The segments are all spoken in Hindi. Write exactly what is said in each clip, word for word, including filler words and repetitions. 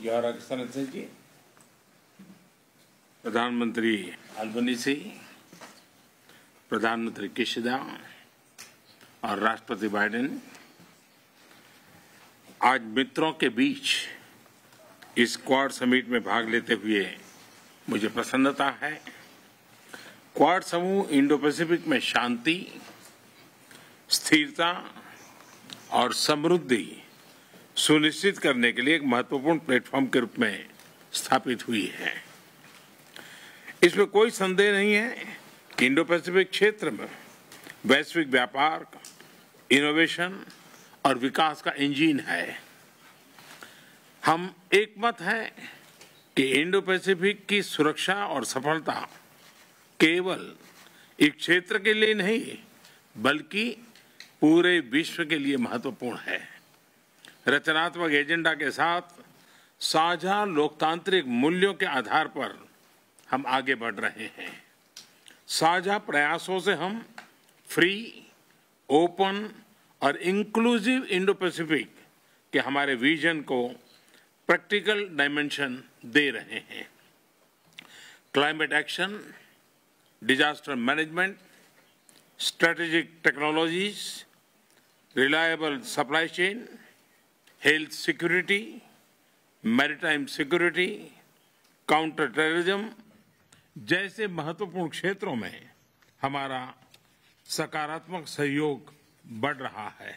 Your Excellency जी, प्रधानमंत्री अल्बनीसी, प्रधानमंत्री किशिदा और राष्ट्रपति बाइडेन आज मित्रों के बीच इस क्वाड समिट में भाग लेते हुए मुझे प्रसन्नता है। क्वाड समूह इंडो पैसिफिक में शांति, स्थिरता और समृद्धि सुनिश्चित करने के लिए एक महत्वपूर्ण प्लेटफॉर्म के रूप में स्थापित हुई है। इसमें कोई संदेह नहीं है कि इंडो पैसिफिक क्षेत्र में वैश्विक व्यापार, इनोवेशन और विकास का इंजन है। हम एकमत हैं कि इंडो पैसिफिक की सुरक्षा और सफलता केवल एक क्षेत्र के लिए नहीं बल्कि पूरे विश्व के लिए महत्वपूर्ण है। रचनात्मक एजेंडा के साथ साझा लोकतांत्रिक मूल्यों के आधार पर हम आगे बढ़ रहे हैं। साझा प्रयासों से हम फ्री, ओपन और इंक्लूसिव इंडो पैसिफिक के हमारे विजन को प्रैक्टिकल डायमेंशन दे रहे हैं। Climate action, disaster management, strategic technologies, reliable supply chain, health security, maritime security, counter terrorism जैसे महत्वपूर्ण क्षेत्रों में हमारा सकारात्मक सहयोग बढ़ रहा है।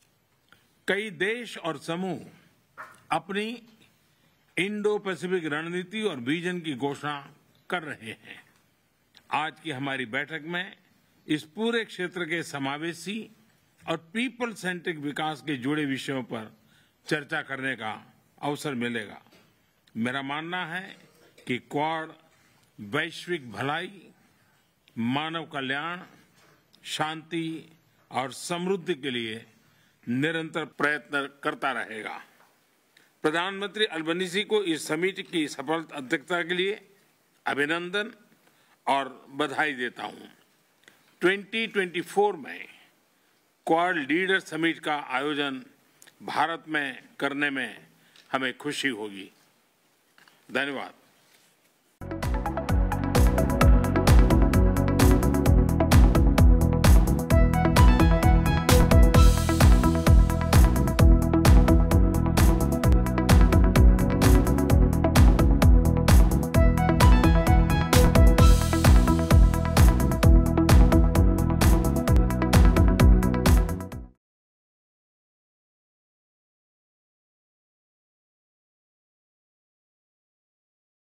कई देश और समूह अपनी इंडो पैसिफिक रणनीति और विजन की घोषणा कर रहे हैं। आज की हमारी बैठक में इस पूरे क्षेत्र के समावेशी और पीपल सेंट्रिक विकास के जुड़े विषयों पर चर्चा करने का अवसर मिलेगा। मेरा मानना है कि क्वाड वैश्विक भलाई, मानव कल्याण, शांति और समृद्धि के लिए निरंतर प्रयत्न करता रहेगा। प्रधानमंत्री अल्बनीसी को इस समिट की सफल अध्यक्षता के लिए अभिनंदन और बधाई देता हूं। दो हज़ार चौबीस में क्वाड लीडर समिट का आयोजन भारत में करने में हमें खुशी होगी। धन्यवाद।